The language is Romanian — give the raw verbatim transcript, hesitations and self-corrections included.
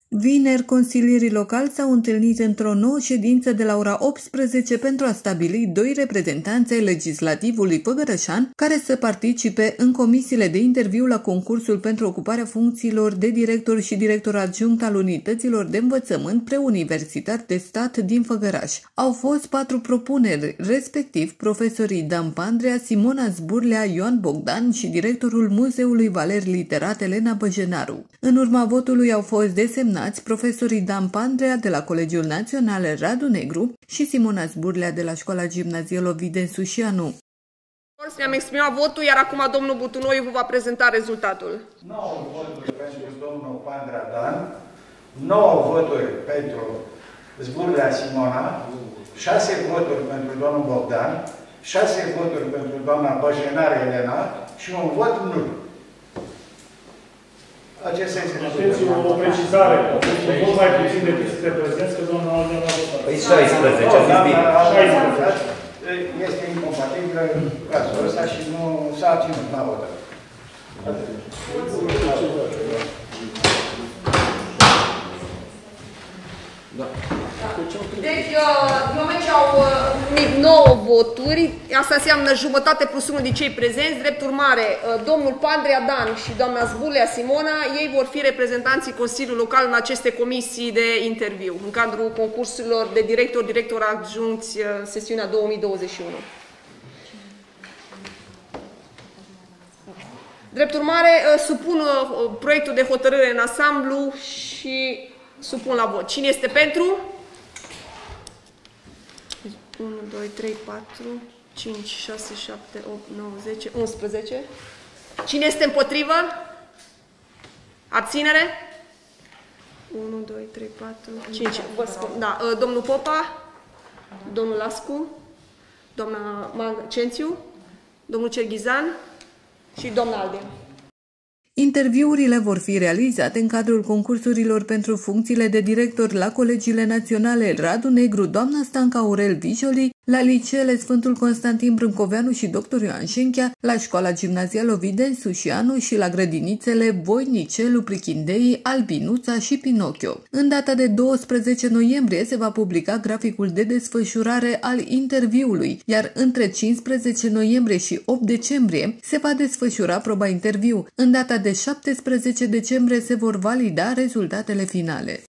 Vineri, consilierii locali s-au întâlnit într-o nouă ședință de la ora optsprezece pentru a stabili doi reprezentanți ai legislativului făgărășan care să participe în comisiile de interviu la concursul pentru ocuparea funcțiilor de director și director adjunct al unităților de învățământ preuniversitar de stat din Făgăraș. Au fost patru propuneri, respectiv profesorii Dan Pandrea, Simona Zburlea, Ioan Bogdan și directorul Muzeului Valer Literat Elena Băjenaru. În urma votului au fost desemnați profesorii Dan Pandrea de la Colegiul Național Radu Negru și Simona Zburlea de la Școala Gimnazială Ovidiu Sușianu. Ne-am exprimat votul, iar acum domnul Butunoiu vă va prezenta rezultatul. nouă voturi pentru domnul Pandrea Dan, nouă voturi pentru Zburlea Simona, șase voturi pentru domnul Bogdan, șase voturi pentru doamna Băjenar Elena și un vot nul. Acesta este rezultatul. O precizare, deci mult mai puțin decât sunte prezenți, că doamna Aldea a votat. Păi șaisprezece, a zis bine. șaisprezece. Este incompatibil cazul ăsta și nu s-a ținut la votat. Deci, în moment ce au numit nouă voturi, asta înseamnă jumătate plus unul din cei prezenți. Drept urmare, domnul Pandrea Dan și doamna Zburlea Simona, ei vor fi reprezentanții Consiliului Local în aceste comisii de interviu, în cadrul concursurilor de director, director adjuncți, sesiunea două mii douăzeci și unu. Drept urmare, supun proiectul de hotărâre în ansamblu și supun la vot. Cine este pentru? unu, doi, trei, patru, cinci, șase, șapte, opt, nouă, zece, unsprezece. Cine este împotrivă? Abținere? unu, doi, trei, patru, cinci. Vă spun. Da. Domnul Popa, domnul Lascu, doamna Cențiu, domnul Cerghizan și doamna Aldea. Interviurile vor fi realizate în cadrul concursurilor pentru funcțiile de director la Colegiile Naționale Radu Negru, doamna Stanca Aurel Vijoli, la liceele Sfântul Constantin Brâncoveanu și doctor Ioan Șenchea, la Școala Gimnazială Ovidiu Sușianu și la grădinițele Voinicelu, Prichindei, Albinuța și Pinocchio. În data de douăsprezece noiembrie se va publica graficul de desfășurare al interviului, iar între cincisprezece noiembrie și opt decembrie se va desfășura proba interviu. În data de șaptesprezece decembrie se vor valida rezultatele finale.